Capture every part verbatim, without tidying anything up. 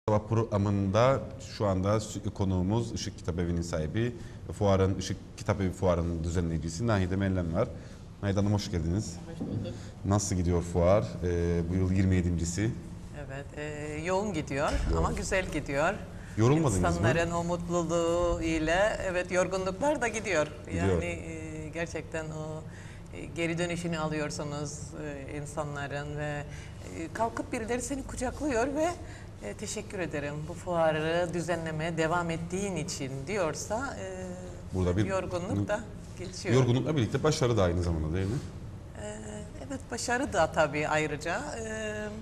Programında şu anda konuğumuz Işık Kitabevi'nin sahibi, fuarın Işık Kitabevi fuarının düzenleyicisi Nahide Mellem var. Nahide Hanım hoş geldiniz. Hoş bulduk. Nasıl gidiyor fuar? Ee, bu yıl yirmi yedincisi. Evet, e, yoğun gidiyor yoğun. Ama güzel gidiyor. Yorulmadınız İnsanların mı? o mutluluğu ile evet yorgunluklar da gidiyor. Gidiyor. Yani e, gerçekten o e, geri dönüşünü alıyorsunuz e, insanların ve e, kalkıp birileri seni kucaklıyor ve e, teşekkür ederim bu fuarı düzenlemeye devam ettiğin için diyorsa e, Burada bir yorgunluk da geçiyor. Yorgunlukla birlikte başarı da aynı zamanda değil mi? E, evet, başarı da tabii ayrıca e,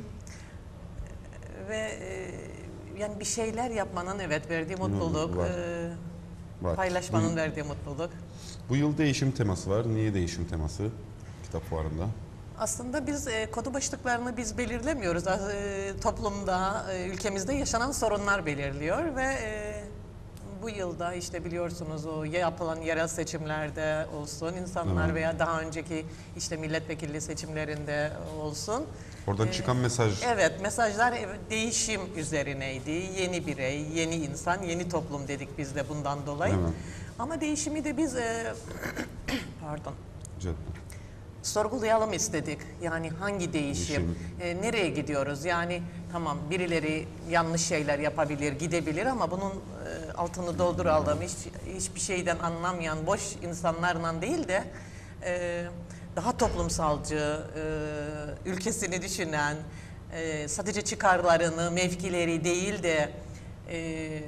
ve e, yani bir şeyler yapmanın evet verdiği mutluluk, var. e, Var. paylaşmanın Bu, verdiği mutluluk. bu yıl değişim teması var. Niye değişim teması kitap fuarında? Aslında biz e, konu başlıklarını biz belirlemiyoruz. E, toplumda, e, ülkemizde yaşanan sorunlar belirliyor ve e, bu yılda işte biliyorsunuz o yapılan yerel seçimlerde olsun, insanlar Evet. veya daha önceki işte milletvekilliği seçimlerinde olsun. Oradan çıkan mesaj. Evet, mesajlar değişim üzerineydi. Yeni birey, yeni insan, yeni toplum dedik biz de bundan dolayı. Evet. Ama değişimi de biz e, pardon. Güzel. sorgulayalım istedik. Yani hangi değişim, Değişim. e, nereye gidiyoruz? Yani tamam birileri yanlış şeyler yapabilir, gidebilir ama bunun e, altını dolduralım. Hiç, hiçbir şeyden anlamayan boş insanlarla değil de e, daha toplumsalcı, e, ülkesini düşünen, e, sadece çıkarlarını, mevkileri değil de e,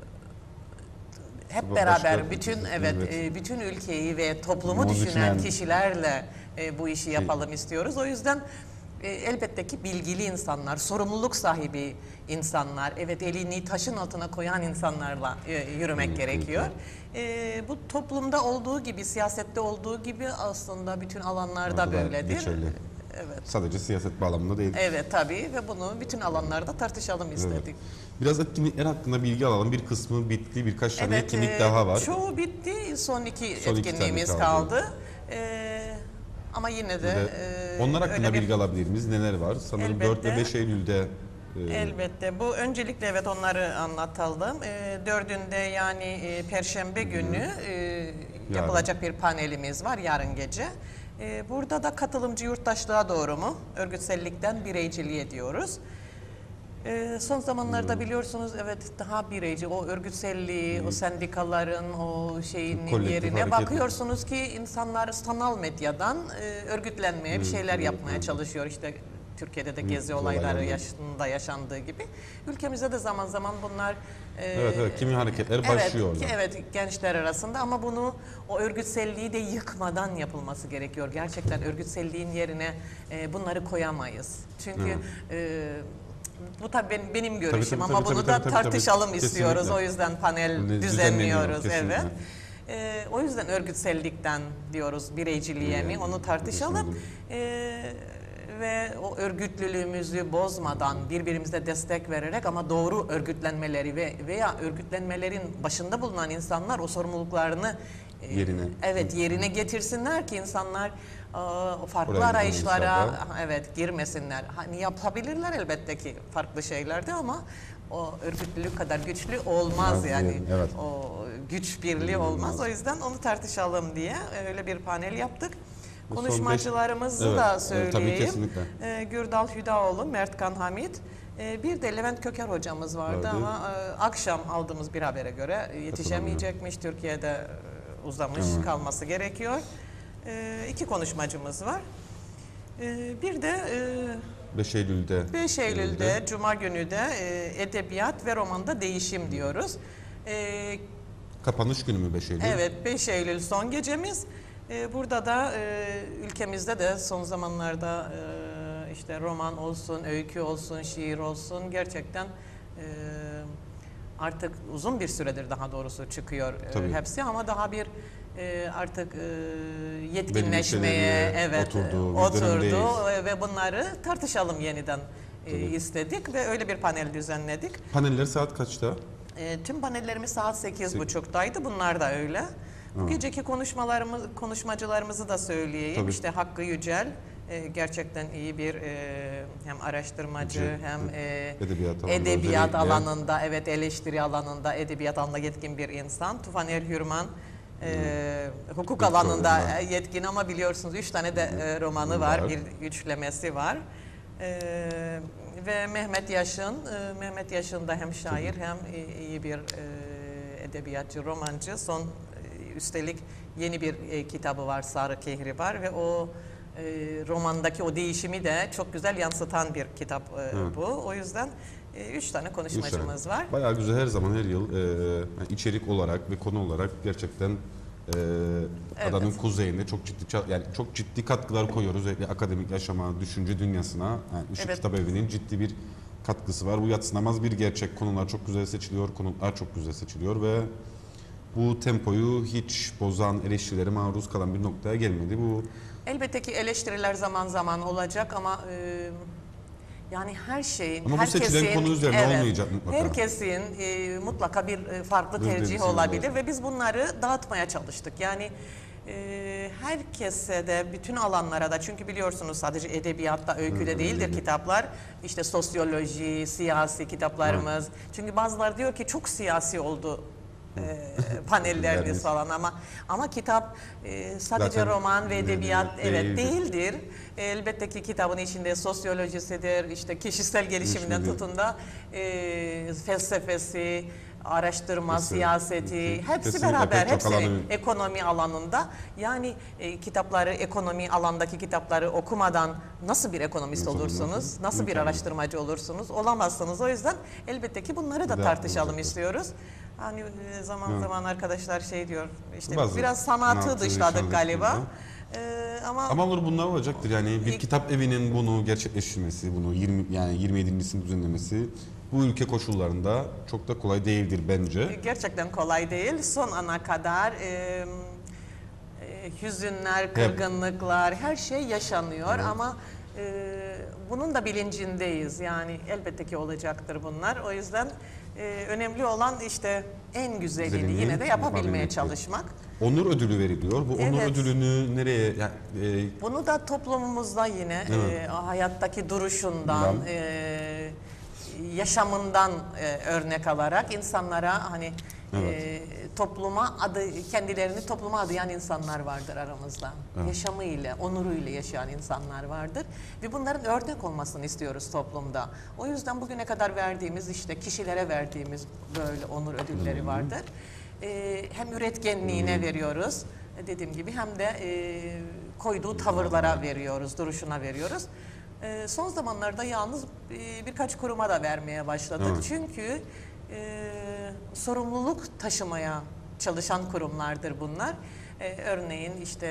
hep Başka- beraber bütün evet, evet. e, bütün ülkeyi ve toplumu Bunu düşünen düşünen- kişilerle e, bu işi yapalım istiyoruz. O yüzden e, elbette ki bilgili insanlar, sorumluluk sahibi insanlar, evet elini taşın altına koyan insanlarla e, yürümek Evet, gerekiyor. evet. E, bu toplumda olduğu gibi, siyasette olduğu gibi aslında bütün alanlarda Orada da böyledir. geçerli. Evet. Sadece siyaset bağlamında değil. Evet tabii ve bunu bütün alanlarda tartışalım istedik. Evet. Biraz etkinlikler hakkında bilgi alalım. Bir kısmı bitti, birkaç tane Evet, etkinlik e, daha var. çoğu bitti, son iki Son iki etkinliğimiz tane kaldı. kaldı. E, ama yine de... Bir de e, onlar hakkında öyle bir- bilgi alabilir miyiz? Neler var? Sanırım dört ve Elbette. beş Eylül'de e, Elbette. Bu öncelikle evet onları anlatalım. E, dördünde yani e, Perşembe günü e, yapılacak bir panelimiz var yarın gece. E, burada da katılımcı yurttaşlığa doğru mu? Örgütsellikten bireyciliğe diyoruz. E, son zamanlarda biliyorsunuz evet daha bireyci, o örgütselliği, o sendikaların, o şeyin Kolektif yerine hareket. bakıyorsunuz ki insanlar sanal medyadan e, örgütlenmeye, bir şeyler yapmaya çalışıyor. İşte Türkiye'de de gezi olayları olaylardan. yaşında yaşandığı gibi. Ülkemizde de zaman zaman bunlar e, evet evet kimi hareketler başlıyor evet, orada. evet gençler arasında ama bunu o örgütselliği de yıkmadan yapılması gerekiyor. Gerçekten örgütselliğin yerine e, bunları koyamayız. Çünkü e, bu tabii benim, benim görüşüm tabii, ama tabii, bunu tabii, da tabii, tartışalım tabii. istiyoruz. Kesinlikle. O yüzden panel Bunu düzenliyoruz. kesinlikle. Evet. E, o yüzden örgütsellikten diyoruz bireyciliğe mi onu tartışalım. E, ve o örgütlülüğümüzü bozmadan birbirimize destek vererek ama doğru örgütlenmeleri ve veya örgütlenmelerin başında bulunan insanlar o sorumluluklarını e, Yerine. evet yerine getirsinler ki insanlar e, o farklı Oraya arayışlara gitmemişler evet girmesinler. Hani yapabilirler elbette ki farklı şeylerde ama o örgütlülük kadar güçlü olmaz Az yani. değil, evet. O güç birliği olmaz. O yüzden onu tartışalım diye öyle bir panel yaptık. Bu son Konuşmacılarımızı beş- da evet, söyleyeyim. tabii, kesinlikle. Ee, Gürdal Hüdaoğlu, Mertkan Hamit. Ee, bir de Levent Köker hocamız vardı, Vardı. ama e, akşam aldığımız bir habere göre yetişemeyecekmiş. Türkiye'de e, uzamış Tamam. kalması gerekiyor. Ee, iki konuşmacımız var. Ee, bir de e, beş Eylül'de. beş Eylül'de, Cuma günü de e, edebiyat ve romanda değişim diyoruz. Ee, Kapanış günü mü beş Eylül? Evet, beş Eylül son gecemiz. Ee, burada da e, ülkemizde de son zamanlarda e, işte roman olsun, öykü olsun, şiir olsun gerçekten e, artık uzun bir süredir daha doğrusu çıkıyor e, Tabii. hepsi ama daha bir e, artık e, yetkinleşmeye seviyeye evet oturdu, bir oturdu dönemdeyiz. ve bunları tartışalım yeniden e, Tabii. istedik ve öyle bir panel düzenledik. Paneller saat kaçta? E, tüm panellerimiz saat sekiz buçuktaydı. Bunlar da öyle. Bu Ha. geceki konuşmalarımız, konuşmacılarımızı da söyleyeyim. Tabii. İşte Hakkı Yücel, E, gerçekten iyi bir e, hem araştırmacı Evet, hem e, edebiyat alanında edebiyat özellikle. alanında, evet eleştiri alanında, edebiyat alanında yetkin bir insan. Tufan Erhürman e, hukuk Hukuk alanında alanında. yetkin ama biliyorsunuz üç tane de e, romanı var, Var. bir üçlemesi var. E, ve Mehmet Yaşın, e, Mehmet Yaşın da hem şair hem iyi bir e, edebiyatçı, romancı. Son e, üstelik yeni bir e, kitabı var, Sarı Kehribar ve o e, romandaki o değişimi de çok güzel yansıtan bir kitap e, bu. O yüzden e, üç tane konuşmacımız Güzel. var. Bayağı güzel, her zaman her yıl e, yani içerik olarak ve konu olarak gerçekten e, adanın kuzeyinde çok ciddi ça- yani çok ciddi katkılar koyuyoruz. Özellikle akademik yaşama, düşünce dünyasına. Yani Işık Evet. Kitap Evi'nin ciddi bir katkısı var. Bu yadsınamaz bir gerçek. Konular çok güzel seçiliyor, konuklar çok güzel seçiliyor ve bu tempoyu hiç bozan, eleştirilere maruz kalan bir noktaya gelmedi. Bu Elbette ki eleştiriler zaman zaman olacak ama e, yani her şeyin, Ama bu herkesin, seçilen konu üzerine olmayacak mutlaka. Herkesin e, mutlaka bir e, farklı Bir tercih birisi olabilir olacak. ve biz bunları dağıtmaya çalıştık. Yani e, herkese de, bütün alanlara da, çünkü biliyorsunuz sadece edebiyatta, öyküde Evet, değildir öyle. kitaplar. İşte sosyoloji, siyasi kitaplarımız. Çünkü bazıları diyor ki çok siyasi oldu e, panelleriniz Panelleriniz. falan ama ama kitap e, sadece Zaten roman ve edebiyat evet değildir. değildir. Elbette ki kitabın içinde sosyolojisidir, işte kişisel gelişiminden Gelişimidir. tutun da e, felsefesi, araştırma, Kesinlikle. siyaseti, hepsi Kesinlikle beraber, pek çok hepsini alanı- ekonomi alanında. Yani e, kitapları, ekonomi alandaki kitapları okumadan nasıl bir ekonomist Nasıl olursunuz, olmaz? nasıl bir İmkanı. araştırmacı olursunuz, olamazsınız. O yüzden elbette ki bunları da Bir de tartışalım olacaktır. istiyoruz. Hani e, zaman Evet. zaman arkadaşlar şey diyor, işte Bazı biraz sanatı sanatı dışladık dışladık galiba. burada. E, ama Ama olur, bunlar olacaktır. Yani bir İlk- kitap evinin bunu gerçekleştirmesi, bunu yirmi yani yirmi yedincisini düzenlemesi bu ülke koşullarında çok da kolay değildir bence. gerçekten kolay değil. Son ana kadar e, e, hüzünler, kırgınlıklar, her şey yaşanıyor ama e, bunun da bilincindeyiz. Yani elbette ki olacaktır bunlar. O yüzden e, önemli olan işte en güzelini Güzelini yine de yapabilmeye yapabilmektir. çalışmak. Onur ödülü veriliyor. Bu onur Evet. ödülünü nereye yani, e, Bunu da toplumumuzda yine Evet. e, hayattaki duruşundan, Bundan. e, yaşamından e, örnek alarak insanlara hani e, topluma adı, kendilerini topluma adayan insanlar vardır aramızda. Yaşamıyla, onuruyla yaşayan insanlar vardır ve bunların örnek olmasını istiyoruz toplumda. O yüzden bugüne kadar verdiğimiz, işte kişilere verdiğimiz böyle onur ödülleri vardır. E, hem üretkenliğine veriyoruz, e, dediğim gibi, hem de e, koyduğu tavırlara veriyoruz, duruşuna veriyoruz. E, son zamanlarda yalnız e, birkaç kuruma da vermeye başladık. Evet. Çünkü e, sorumluluk taşımaya çalışan kurumlardır bunlar. E, örneğin işte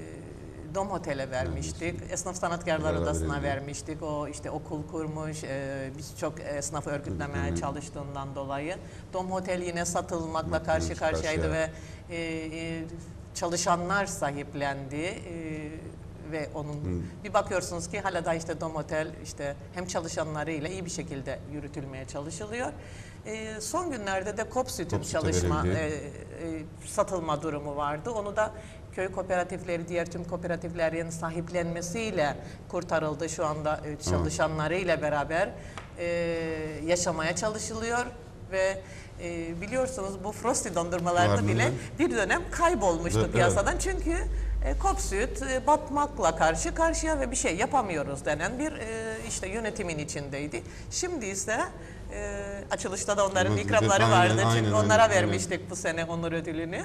e, Dom Otel'e vermiştik, Esnaf Sanatkarlar Beraber Odası'na verildi. vermiştik. O işte okul kurmuş, e, birçok esnafı örgütlemeye çalıştığından dolayı. Dom Otel yine satılmakla karşı Evet, karşıyaydı karşıya. ve e, e, çalışanlar sahiplendi. E, ve onun bir bakıyorsunuz ki hala da işte Dom Otel işte hem çalışanlarıyla iyi bir şekilde yürütülmeye çalışılıyor. E, son günlerde de Kopsüt'ün Kopsüt'e çalışma, verildi. e, e, satılma durumu vardı. Onu da köy kooperatifleri, diğer tüm kooperatiflerin sahiplenmesiyle kurtarıldı. Şu anda e, çalışanlarıyla beraber e, yaşamaya çalışılıyor ve e, biliyorsunuz bu Frosty dondurmalarda Vardı bile mı? bir dönem kaybolmuştu Evet. piyasadan. Çünkü e, Kopsüt e, batmakla karşı karşıya ve bir şey yapamıyoruz denen bir e, işte yönetimin içindeydi. Şimdi ise e, açılışta da onların Evet, ikramları aynen, vardı. aynen, Çünkü aynen, onlara aynen. vermiştik bu sene onur ödülünü.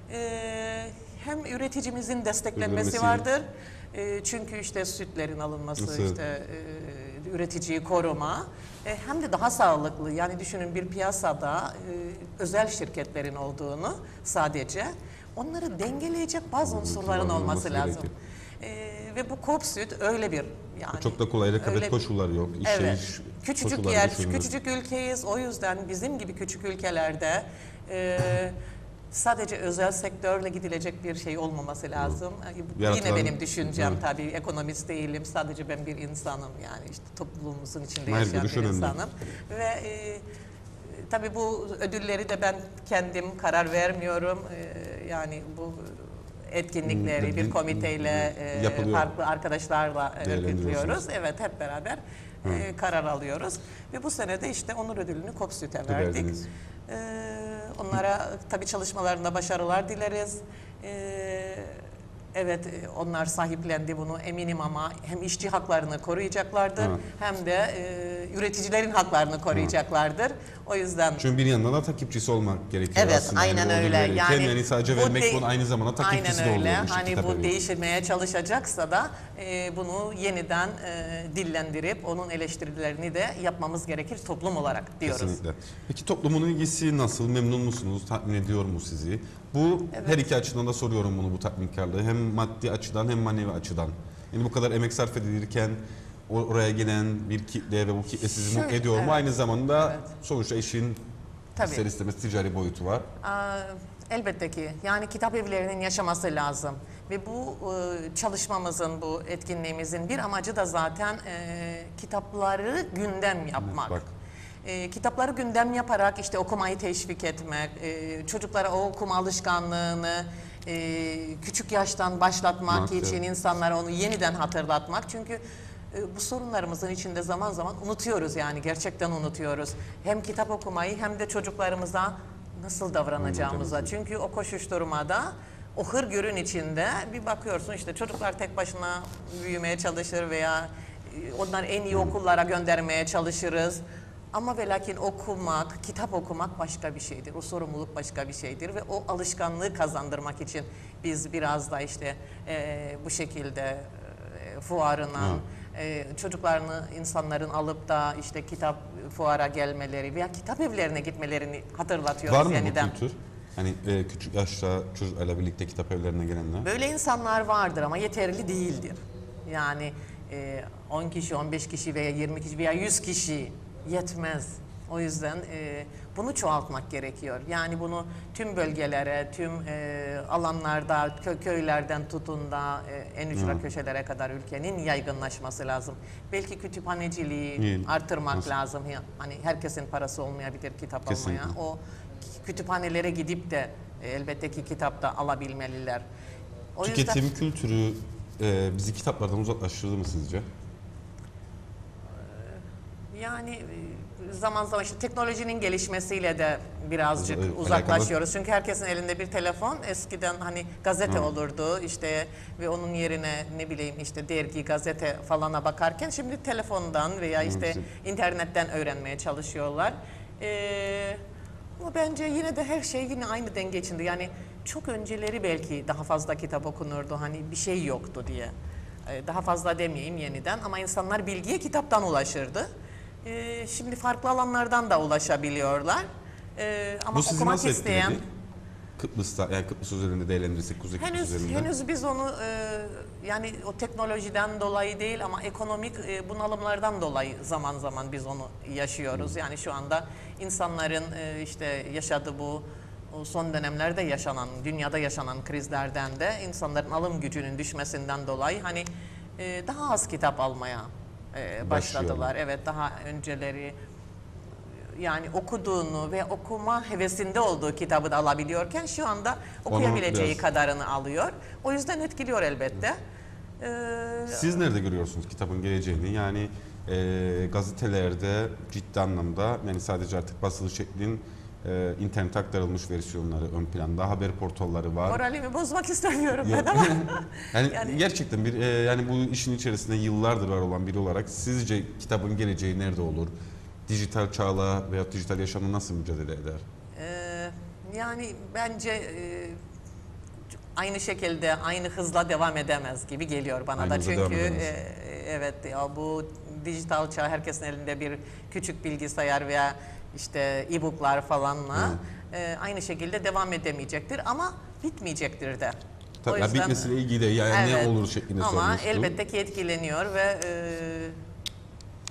E, hem üreticimizin desteklenmesi Ödülmesi. vardır. E, çünkü işte sütlerin alınması, Nasıl? işte e, üreticiyi koruma, e, hem de daha sağlıklı. Yani düşünün, bir piyasada e, özel şirketlerin olduğunu, sadece onları dengeleyecek bazı unsurların unsurların olması olması lazım. gerekir. E, ve bu Kopsüt öyle bir, yani Çok da kolay rekabet öyle- koşulları yok. İş Evet. iş Küçücük koşulları yer, düşünülür. küçücük ülkeyiz. O yüzden bizim gibi küçük ülkelerde e, sadece özel sektörle gidilecek bir şey olmaması lazım. E, Yaratılan- Yine benim düşüncem Evet. tabii, ekonomist değilim. Sadece ben bir insanım, yani işte toplumumuzun içinde Hayır, yaşayan bir görüş önemli. insanım. Ve e, tabii bu ödülleri de ben kendim karar vermiyorum. E, yani bu etkinlikleri bir komiteyle, e, Yapılıyor. farklı arkadaşlarla e, Değerlendiriyorsunuz. örgütlüyoruz. Evet, hep beraber e, karar alıyoruz. Ve bu sene de işte onur ödülünü Kopsüt'e verdik. verdiniz. E, onlara tabii çalışmalarında başarılar dileriz. E, Evet, e, onlar sahiplendi bunu eminim ama hem işçi haklarını koruyacaklardır Evet. hem de e, üreticilerin haklarını koruyacaklardır. O yüzden Çünkü bir yandan da takipçisi olmak gerekiyor evet, aslında. aynen yani o öyle. ödülleri. Yani Kendilerini sadece bu vermek de- bunun aynı zamanda takipçisi de aynen öyle. oluyor. işçi Hani kitap bu evi. değişmeye çalışacaksa da e, bunu yeniden e, dillendirip onun eleştirilerini de yapmamız gerekir toplum olarak diyoruz. Kesinlikle. Peki toplumun ilgisi nasıl? Memnun musunuz? Tatmin ediyor mu sizi? Bu her iki açıdan da soruyorum bunu, bu tatminkarlığı. Hem maddi açıdan hem manevi açıdan. Yani bu kadar emek sarf edilirken o- oraya gelen bir kitle ve bu kitle sizi mutlu Şöyle, ediyor mu? evet. Aynı zamanda Evet. sonuçta işin Tabii. ister istemez ticari boyutu var. Aa, elbette ki. Yani kitap evlerinin yaşaması lazım. Ve bu e, çalışmamızın, bu etkinliğimizin bir amacı da zaten e, kitapları gündem yapmak. Bak. E, kitapları gündem yaparak işte okumayı teşvik etmek, e, çocuklara o okuma alışkanlığını e, küçük yaştan başlatmak Bak, için evet. insanlara onu yeniden hatırlatmak. Çünkü e, bu sorunlarımızın içinde zaman zaman unutuyoruz, yani gerçekten unutuyoruz. Hem kitap okumayı hem de çocuklarımıza nasıl davranacağımıza. Çünkü o koşuşturmada, o hırgürün içinde bir bakıyorsun işte çocuklar tek başına büyümeye çalışır veya e, onları en iyi okullara göndermeye çalışırız. Ama ve lakin okumak, kitap okumak başka bir şeydir. O sorumluluk başka bir şeydir ve o alışkanlığı kazandırmak için biz biraz da işte e, bu şekilde e, fuarına, e, çocuklarını insanların alıp da işte kitap fuara gelmeleri veya kitap evlerine gitmelerini hatırlatıyoruz Var mı yeniden. bu kültür? Hani e, küçük yaşta çocuklarla birlikte kitap evlerine gelenler. Böyle insanlar vardır ama yeterli değildir. Yani e, on kişi, on beş kişi veya yirmi kişi veya yüz kişi yetmez. O yüzden e, bunu çoğaltmak gerekiyor. Yani bunu tüm bölgelere, tüm e, alanlarda, kö köylerden tutun da e, en ücra köşelere kadar ülkenin yaygınlaşması lazım. Belki kütüphaneciliği İyi. artırmak Nasıl? lazım. Ya- Hani herkesin parası olmayabilir kitap Kesinlikle. almaya. O kütüphanelere gidip de e, elbette ki kitap da alabilmeliler. O Tüketim yüzden kültürü e, bizi kitaplardan uzaklaştırdı mı sizce? yani e, zaman zaman işte teknolojinin gelişmesiyle de birazcık Evet, uzaklaşıyoruz. Çünkü herkesin elinde bir telefon. Eskiden hani gazete olurdu işte ve onun yerine ne bileyim işte dergi, gazete falana bakarken şimdi telefondan veya işte Evet. internetten öğrenmeye çalışıyorlar. Ee, ama bence yine de her şey yine aynı denge içinde. Yani çok önceleri belki daha fazla kitap okunurdu. Hani bir şey yoktu diye. Ee, Daha fazla demeyeyim yeniden ama insanlar bilgiye kitaptan ulaşırdı. Ee, Şimdi farklı alanlardan da ulaşabiliyorlar. Ee, Ama Bu sizi okumak nasıl isteyen etkiledi? Kıbrıs'ta, yani Kıbrıs üzerinde değerlendirirsek, Kuzey Kıbrıs henüz üzerinde. henüz biz onu e, yani o teknolojiden dolayı değil ama ekonomik e, bunalımlardan dolayı zaman zaman biz onu yaşıyoruz. Yani şu anda insanların e, işte yaşadığı bu o son dönemlerde yaşanan, dünyada yaşanan krizlerden de insanların alım gücünün düşmesinden dolayı hani e, daha az kitap almaya e, başladılar. Başlıyorlar. Evet, daha önceleri yani okuduğunu ve okuma hevesinde olduğu kitabı da alabiliyorken şu anda okuyabileceği biraz- kadarını alıyor. O yüzden etkiliyor elbette. Ee, Siz nerede görüyorsunuz kitabın geleceğini? Yani e, gazetelerde ciddi anlamda, yani sadece artık basılı şeklin e, internete aktarılmış versiyonları ön planda, haber portalları var. moralimi bozmak istemiyorum Yok. ben ama yani, Yani- gerçekten bir e, yani bu işin içerisinde yıllardır var olan biri olarak sizce kitabın geleceği nerede olur? Dijital çağla veya dijital yaşamla nasıl mücadele eder? Ee, yani bence e, aynı şekilde aynı hızla devam edemez gibi geliyor bana Aynı da hızla devam çünkü edemez. e, evet ya bu dijital çağ herkesin elinde bir küçük bilgisayar veya işte e-booklar falanla e, aynı şekilde devam edemeyecektir ama bitmeyecektir de. Tabii, O ya yüzden- bitmesiyle ilgili de yani Evet, ne olur şeklinde ama sormuştum. elbette ki etkileniyor ve e,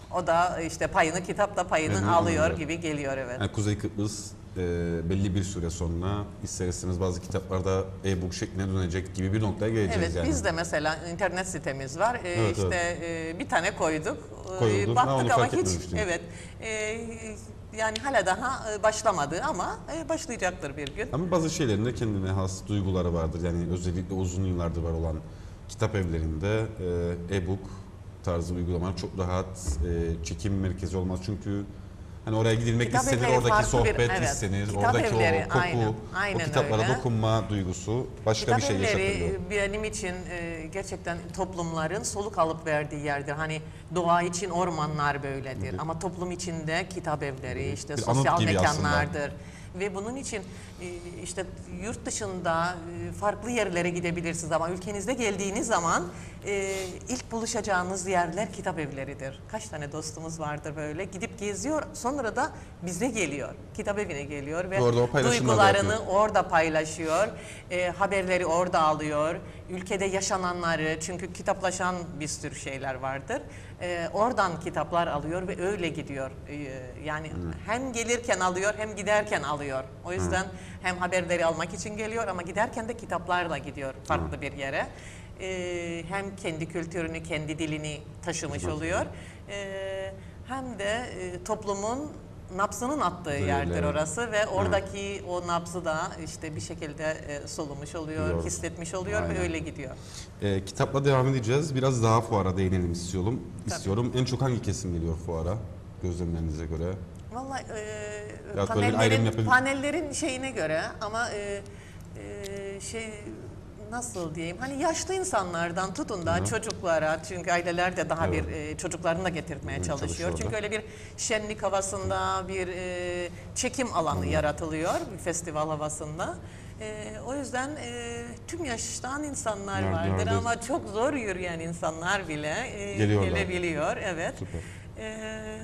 o da işte payını, kitapta payını Payını alıyor alıyor. gibi geliyor, evet. Yani Kuzey Kıbrıs e, belli bir süre sonra ister istemez bazı kitaplarda e-book şekline dönecek gibi bir noktaya geleceğiz Evet, yani. biz de mesela internet sitemiz var. Ee, Evet, işte e, bir tane koyduk. Ee, Koyuldu. Ha, Baktık onu ama fark hiç etmemiştim. evet. e, yani hala daha e, başlamadı ama e, başlayacaktır bir gün. Ama bazı şeylerin de kendine has duyguları vardır. Yani özellikle uzun yıllardır var olan kitap evlerinde e, e-book tarzı uygulamalar çok rahat e, çekim merkezi olmaz. Çünkü hani oraya gidilmek Kitap istenir, evleri oradaki farklı bir- sohbet evet. istenir, Kitap oradaki evleri, o koku, aynen, o aynen kitaplara öyle. dokunma duygusu başka Kitap bir şey yaşatıyor. evleri benim için e, gerçekten toplumların soluk alıp verdiği yerdir. Hani doğa için ormanlar böyledir ama toplum içinde kitap evleri, işte Bir anıt sosyal gibi mekanlardır. Ve bunun için e, işte yurt dışında e, farklı yerlere gidebilirsiniz ama ülkenizde geldiğiniz zaman e, ilk buluşacağınız yerler kitap evleridir. Kaç tane dostumuz vardır böyle gidip geziyor, sonra da bize geliyor, kitap evine geliyor ve Orada o paylaşımları duygularını yapıyor. orada paylaşıyor, e, haberleri orada alıyor, ülkede yaşananları, çünkü kitaplaşan bir sürü şeyler vardır. E, oradan kitaplar alıyor ve öyle gidiyor. E, yani hem gelirken alıyor hem giderken alıyor. O yüzden hem haberleri almak için geliyor ama giderken de kitaplarla gidiyor farklı bir yere. E, hem kendi kültürünü, kendi dilini taşımış oluyor. E, hem de e, toplumun nabzının attığı Öyle. yerdir orası ve oradaki o nabzı da işte bir şekilde e, solumuş oluyor, Doğru. hissetmiş oluyor Aynen. ve öyle gidiyor. E, kitapla devam edeceğiz. Biraz daha fuara değinelim istiyorum. Tabii. İstiyorum. En çok hangi kesim geliyor fuara gözlemlerinize göre? Vallahi e, Biraz böyle bir ayrım panellerin, yapın. panellerin şeyine göre ama e, e, şey nasıl diyeyim, hani yaşlı insanlardan tutun da çocuklara, çünkü aileler de daha Evet. bir e, çocuklarını da getirtmeye Evet, çalışıyor. çalışıyorlar. Çünkü öyle bir şenlik havasında bir e, çekim alanı yaratılıyor bir festival havasında. E, o yüzden e, tüm yaştan insanlar Nerede, vardır nerede? ama çok zor yürüyen insanlar bile e, Geliyorlar. gelebiliyor. Evet. Süper. E,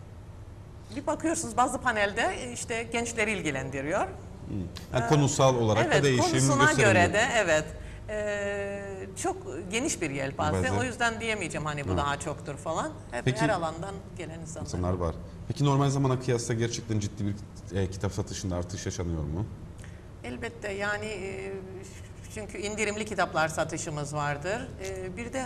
Bir bakıyorsunuz bazı panelde işte gençleri ilgilendiriyor. Yani konusal olarak Evet, da değişim konusuna gösterebiliyor. göre de evet. Ee, çok geniş bir yelpaze. Bazen. O yüzden diyemeyeceğim hani bu daha çoktur falan. Hep Peki- her alandan gelen insanlar. İnsanlar var. Peki normal zamana kıyasla gerçekten ciddi bir e, kitap satışında artış yaşanıyor mu? Elbette yani e, çünkü indirimli kitaplar satışımız vardır. E, bir de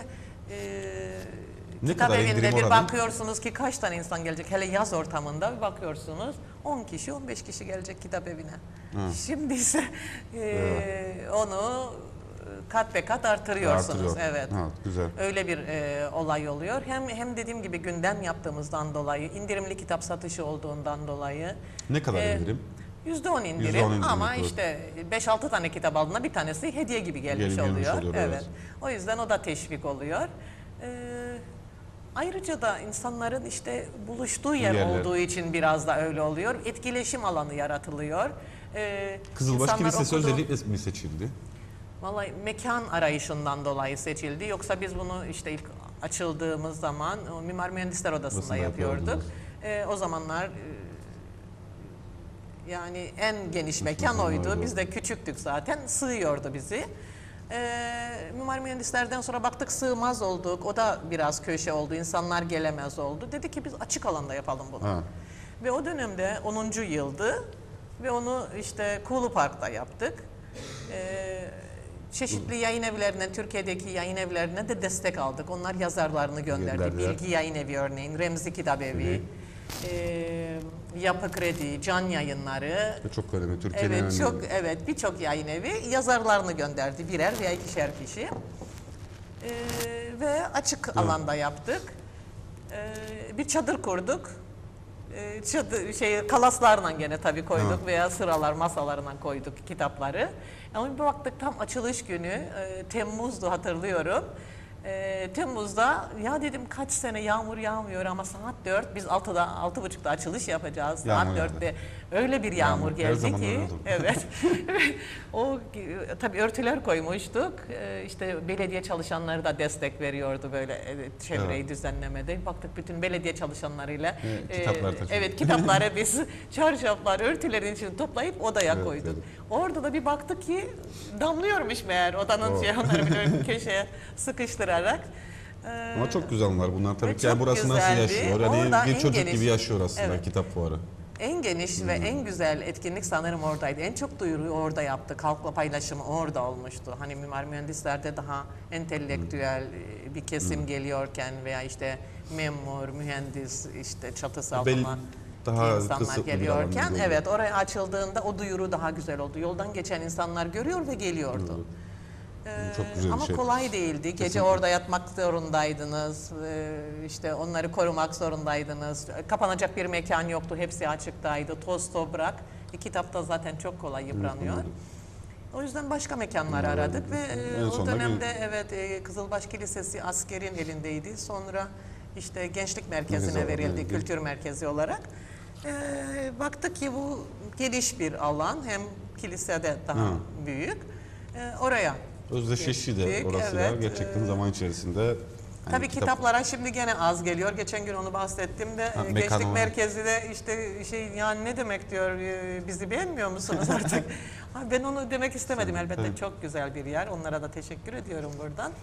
e, Ne kitap kadar evinde indirim bir oranı? bakıyorsunuz ki kaç tane insan gelecek. Hele yaz ortamında bir bakıyorsunuz on kişi on beş kişi gelecek kitap evine. Şimdi ise e, onu kat be kat artırıyorsunuz. Artırıyor. Evet. Ha, güzel. Öyle bir e, olay oluyor. Hem hem dediğim gibi gündem yaptığımızdan dolayı, indirimli kitap satışı olduğundan dolayı. Ne kadar e, indirim? yüzde on indirim, yüzde on indirim ama yapıyor. işte beş altı tane kitap aldığında bir tanesi hediye gibi gelmiş Gel- gelmiş oluyor. oluyor, evet. evet. O yüzden o da teşvik oluyor. Ee, ayrıca da insanların işte buluştuğu yer Yerler. olduğu için biraz da öyle oluyor. Etkileşim alanı yaratılıyor. Ee, Kızılbaş insanlar Kilisesi okudu- özellikle mi seçildi? Vallahi mekan arayışından dolayı seçildi. Yoksa biz bunu işte ilk açıldığımız zaman o Mimar Mühendisler Odası'nda Odasında yapıyorduk. yapıyordunuz. Ee, o zamanlar e, yani en geniş mekan mekan oydu. oydu. Biz de küçüktük zaten. Sığıyordu bizi. Ee, Mimar Mühendislerden sonra baktık sığmaz olduk. O da biraz köşe oldu. İnsanlar gelemez oldu. Dedi ki biz açık alanda yapalım bunu. Ha. Ve o dönemde onuncu yıldı ve onu işte Kulu Park'ta yaptık. Ee, çeşitli yayın evlerine, Türkiye'deki yayın evlerine de destek aldık. Onlar yazarlarını gönderdi. Gönderdiler. Bilgi Yayın Evi örneğin, Remzi Kitap Evi, e, Yapı Kredi, Can Yayınları. Ve çok önemli. Türkiye'nin Evet, önemli. çok evet birçok yayın evi yazarlarını gönderdi birer veya ikişer kişi. Ee, ve açık alanda yaptık. Ee, bir çadır kurduk. Ee, çadır şey kalaslarla gene tabii koyduk Ha. veya sıralar masalarına koyduk kitapları. Ama bir baktık tam açılış günü e, Temmuz'du hatırlıyorum. E, Temmuz'da ya dedim kaç sene yağmur yağmıyor ama saat dört biz altıda altı buçukta açılış yapacağız. Saat Yağmur dörtte öyle bir yağmur, Yağmur, her geldi zaman ki öyle olur. evet. o e, tabii örtüler koymuştuk. E, işte belediye çalışanları da destek veriyordu böyle e, çevreyi Evet. düzenlemede. Baktık bütün belediye çalışanlarıyla Evet, e, kitaplar taşıdık. evet kitapları biz çarşaflar, örtülerin içine toplayıp odaya Evet, koyduk. evet. Orada da bir baktık ki damlıyormuş meğer odanın O. şey onları bir köşeye sıkıştırarak. Ee, Ama çok güzel anılar bunlar tabii Ve ki. Yani çok burası nasıl güzeldi. yaşıyor? Orada Yani bir en çocuk geniş- gibi yaşıyor aslında Evet. kitap fuarı. En geniş ve en güzel etkinlik sanırım oradaydı. En çok duyuruyu orada yaptık. Halkla paylaşımı orada olmuştu. Hani mimar mühendislerde daha entelektüel e, bir kesim geliyorken veya işte memur, mühendis, işte çatısı Belli- altına daha insanlar kısıtlı bir geliyorken alanında evet oraya açıldığında o duyuru daha güzel oldu. Yoldan geçen insanlar görüyor ve geliyordu. Ee, Çok güzel bir ama şey. kolay değildi. Gece Kesinlikle. orada yatmak zorundaydınız. Ee, işte onları korumak zorundaydınız. Kapanacak bir mekan yoktu. Hepsi açıktaydı. Toz toprak. E, kitapta zaten çok kolay yıpranıyor. O yüzden başka mekanlar aradık ve e, En o sonunda dönemde bir- evet e, Kızılbaş Kilisesi askerin elindeydi. Sonra işte gençlik merkezine Merkezi verildi, olarak, kültür merkezi olarak. E, baktık ki bu geniş bir alan, hem kilisede daha Ha. büyük. E, oraya Özdeşleşti de gittik, orasıyla evet. gerçekten Ee, zaman içerisinde. hani Tabii kitap- kitaplara şimdi gene az geliyor. Geçen gün onu bahsettim de Ha, e, mekan gençlik olarak. merkezi de işte şey yani ne demek diyor e, bizi beğenmiyor musunuz artık? Ha, ben onu demek istemedim elbette Evet. çok güzel bir yer. Onlara da teşekkür ediyorum buradan.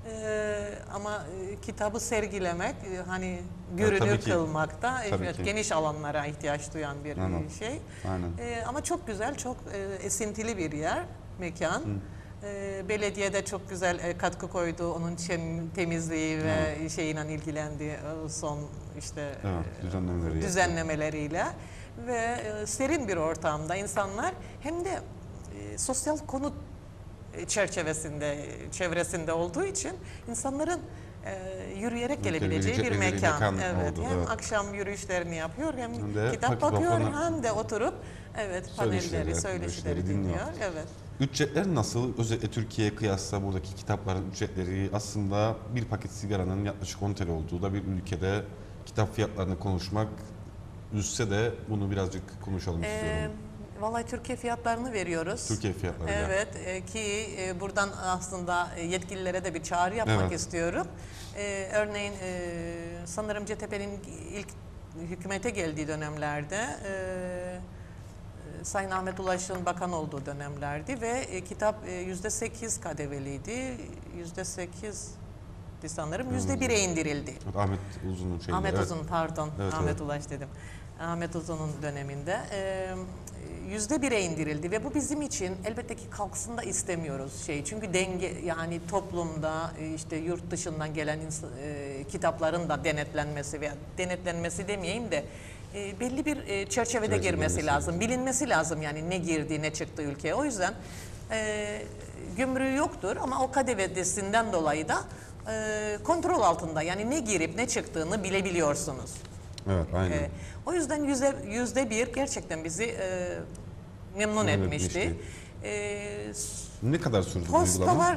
Ee, ama e, kitabı sergilemek e, hani görünür tabii ki. kılmakta Tabii evet, ki. geniş alanlara ihtiyaç duyan bir Aynen. şey. Aynen. Ee, ama çok güzel, çok e, esintili bir yer, mekan. Ee, belediye de çok güzel e, katkı koydu. Onun için temizliği ve şeyle ilgilendi. e, Son işte Evet, e, düzenlemeleri yaptı. düzenlemeleriyle ve e, serin bir ortamda insanlar hem de e, sosyal konut e, çerçevesinde, çevresinde olduğu için insanların e, yürüyerek gelebileceği bir Gelebilecekleri bir mekan. mekan Evet, oldu, hem evet. akşam yürüyüşlerini yapıyor hem, Hem de kitap vakit bakıyor vakfına hem de oturup evet söyleşileri, panelleri, söyleşileri söyleşileri dinliyor. dinliyor. Evet. Ücretler nasıl? Özellikle Türkiye'ye kıyasla buradaki kitapların ücretleri aslında bir paket sigaranın yaklaşık on T L olduğu da bir ülkede kitap fiyatlarını konuşmak üzse de bunu birazcık konuşalım Ee, istiyorum. vallahi Türkiye fiyatlarını veriyoruz. Türkiye fiyatlarıyla. Evet e, ki e, buradan aslında e, yetkililere de bir çağrı yapmak Evet. istiyorum. E, örneğin e, sanırım C T P'nin ilk hükümete geldiği dönemlerde e, Sayın Ahmet Ulaş'ın bakan olduğu dönemlerdi ve e, kitap e, yüzde sekiz K D V'liydi. Yüzde sekiz sanırım yüzde bire indirildi. Evet, Ahmet Uzun'un şeyi. Ahmet evet. Uzun pardon, Evet, Ahmet evet. Ulaş dedim. Ahmet Uzun'un döneminde e, yüzde bire indirildi ve bu bizim için elbette ki kalksın da istemiyoruz şey. Çünkü denge yani toplumda e, işte yurt dışından gelen ins- e, kitapların da denetlenmesi veya denetlenmesi demeyeyim de e, belli bir e, çerçevede Çerçeve girmesi girmesi lazım. lazım. Bilinmesi lazım yani ne girdi ne çıktı ülkeye. O yüzden e, gümrüğü yoktur ama o K D V'sinden dolayı da e, kontrol altında yani ne girip ne çıktığını bilebiliyorsunuz. Evet, aynen. E, o yüzden yüzde, yüzde bir gerçekten bizi e, memnun Memnun etmişti. etmişti. E, Ne kadar sürdü bu uygulama? postalar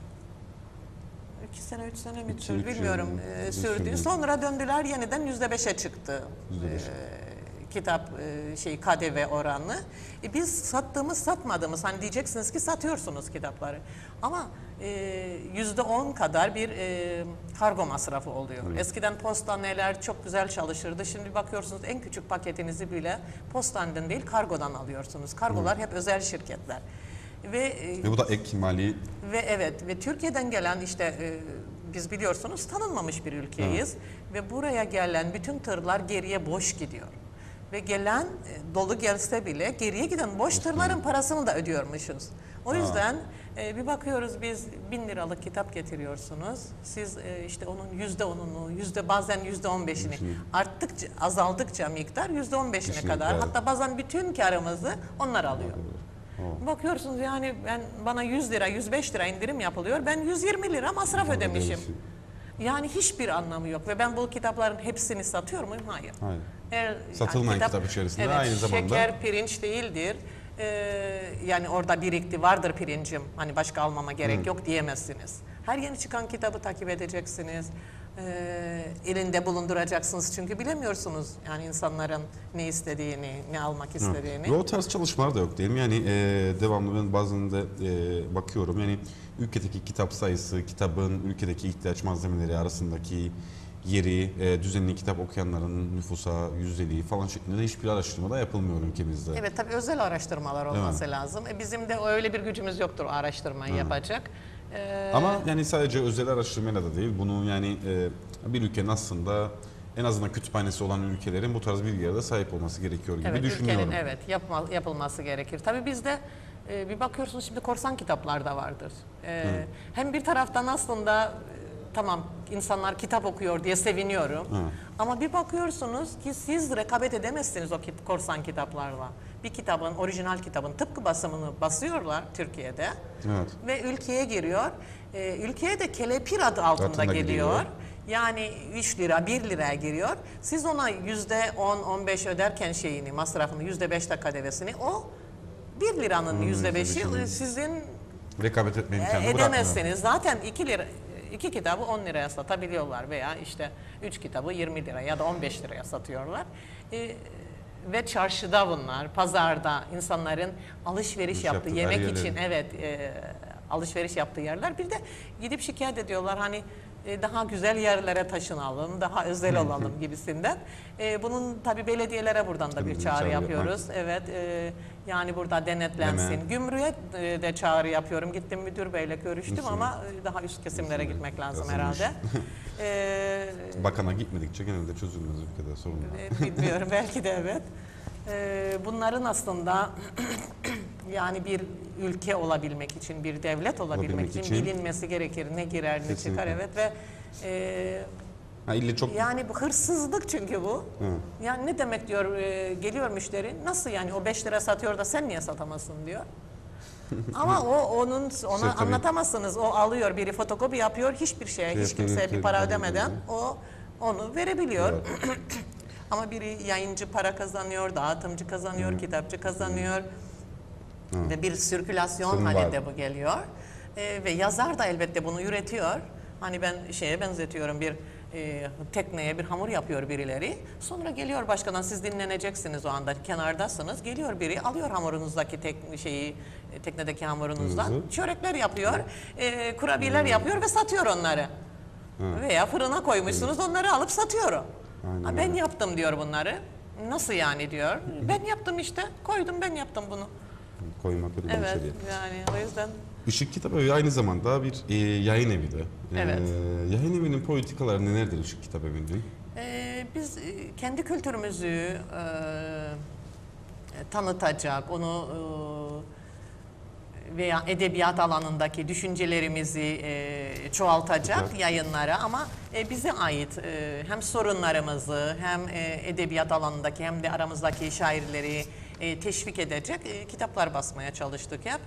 iki sene üç sene mi İki, sürdü üç bilmiyorum yıl e, sürdü. sürdü. Sonra döndüler yeniden yüzde beşe çıktı. Yüzde beş. E, kitap e, şey K D V oranı. E, biz sattığımız satmadığımız hani diyeceksiniz ki satıyorsunuz kitapları. Ama e, yüzde on kadar bir e, kargo masrafı oluyor. Eskiden postaneler çok güzel çalışırdı. Şimdi bakıyorsunuz en küçük paketinizi bile postaneden değil kargodan alıyorsunuz. Kargolar hep özel şirketler. Ve e, Ve bu da ek mali. ve evet ve Türkiye'den gelen işte e, biz biliyorsunuz tanınmamış bir ülkeyiz ve buraya gelen bütün tırlar geriye boş gidiyor. Ve gelen e, dolu gelse bile geriye giden boş tırların parasını da ödüyormuşuz. O yüzden e, bir bakıyoruz biz bin liralık kitap getiriyorsunuz. Siz e, işte onun yüzde onunu, yüzde bazen yüzde on beşini arttıkça azaldıkça miktar yüzde on beşine Beşine kadar kadar. hatta bazen bütün karımızı onlar alıyor. Oh. Bakıyorsunuz yani ben bana yüz lira, yüz beş lira indirim yapılıyor. Ben yüz yirmi lira masraf ödemişim. ödemişim. Yani hiçbir anlamı yok ve ben bu kitapların hepsini satıyor muyum? Hayır. Hayır. Eğer, Satılmayan kitap içerisinde evet, aynı zamanda- şeker, pirinç değildir. Ee, yani orada birikti, vardır pirincim. Hani başka almama gerek yok diyemezsiniz. Her yeni çıkan kitabı takip edeceksiniz. Ee, elinde bulunduracaksınız çünkü bilemiyorsunuz yani insanların ne istediğini, ne almak istediğini. Ve o tarz çalışmalar da yok değil mi? Yani e, devamlı ben bazen de e, bakıyorum yani ülkedeki kitap sayısı, kitabın ülkedeki ihtiyaç malzemeleri arasındaki yeri, e, düzenli kitap okuyanların nüfusa yüzdeliği falan şeklinde de hiçbir araştırma da yapılmıyor ülkemizde. Evet tabii özel araştırmalar olması lazım. E, bizim de öyle bir gücümüz yoktur o araştırmayı yapacak. Ama yani sadece özel araştırmayla da değil, bunu yani e, bir ülkenin aslında en azından kütüphanesi olan ülkelerin bu tarz bilgilere de sahip olması gerekiyor gibi Evet, düşünüyorum. ülkenin evet yapma, yapılması gerekir. Tabii bizde e, bir bakıyorsunuz şimdi korsan kitaplar da vardır. E, hem bir taraftan aslında e, tamam insanlar kitap okuyor diye seviniyorum. Hı. Ama bir bakıyorsunuz ki siz rekabet edemezsiniz o kit korsan kitaplarla. Bir kitabın, orijinal kitabın tıpkı basımını basıyorlar Türkiye'de. Evet. Ve ülkeye giriyor. E, ülkeye de kelepir adı altında, Altında geliyor. gidiyor. Yani üç lira, bir liraya giriyor. Siz ona yüzde on, on beş öderken şeyini, masrafını, yüzde beş de kadevesini, o bir liranın yüzde beşi beşini sizin Rekabet etme e, imkanı bırakmıyor. edemezsiniz. Zaten iki lira, iki kitabı on liraya satabiliyorlar veya işte üç kitabı yirmi lira ya da on beş liraya satıyorlar. E, ve çarşıda bunlar, pazarda insanların alışveriş İş yaptığı, yaptıkları yemek yerler. için evet e, alışveriş yaptığı yerler. Bir de gidip şikayet ediyorlar hani e, daha güzel yerlere taşınalım, daha özel olalım gibisinden. E, bunun tabii belediyelere buradan da Tabii bir bir çağrı çağrı yapıyoruz. Evet, e, yani burada denetlensin. Deme. Gümrüğe e, de çağrı yapıyorum. Gittim müdür beyle görüştüm Nasıl? ama e, daha üst kesimlere Nasıl? gitmek lazım Yazılmış. herhalde. E, Bakana gitmedikçe genelde çözülmez ülkede sorunlar. e, bilmiyorum belki de evet. E, bunların aslında yani bir ülke olabilmek için, bir devlet olabilmek, Olabilmek için, için bilinmesi gerekir. Ne girer, ne Kesinlikle. çıkar evet ve e, Ha, illa çok yani bu hırsızlık çünkü bu. Hı. Yani ne demek diyor e, geliyor müşteri nasıl yani o beş lira satıyor da sen niye satamazsın diyor. Ama o onun ona İşte tabii. anlatamazsınız. O alıyor biri fotokopi yapıyor hiçbir şeye hiç Fiyatını kimseye bir tabii, para tabii, ödemeden o onu verebiliyor. Evet. Ama biri yayıncı para kazanıyor, dağıtımcı kazanıyor, kitapçı kazanıyor. Ve bir sirkülasyon Sorun var. halinde bu geliyor. Ee, ve yazar da elbette bunu üretiyor. Hani ben şeye benzetiyorum bir e, tekneye bir hamur yapıyor birileri. Sonra geliyor başkadan siz dinleneceksiniz o anda kenardasınız. Geliyor biri alıyor hamurunuzdaki tek, şeyi e, teknedeki hamurunuzdan. Hızlı. Çörekler yapıyor, e, kurabiyeler yapıyor ve satıyor onları. Veya fırına koymuşsunuz onları alıp satıyor o. Aynen Ha, ben öyle. yaptım diyor bunları. Nasıl yani diyor. Ben yaptım işte koydum ben yaptım bunu. koymak öyle bir Evet şey değil. yani o yüzden Işık Kitap Evi aynı zamanda bir e, yayın evi de. E, Evet. yayın evinin politikaları nelerdir Işık Kitap Evi'nin? e, biz e, kendi kültürümüzü e, tanıtacak, onu e, veya edebiyat alanındaki düşüncelerimizi e, çoğaltacak Güzel. yayınlara ama e, bize ait e, hem sorunlarımızı hem e, edebiyat alanındaki hem de aramızdaki şairleri e, teşvik edecek e, kitaplar basmaya çalıştık hep.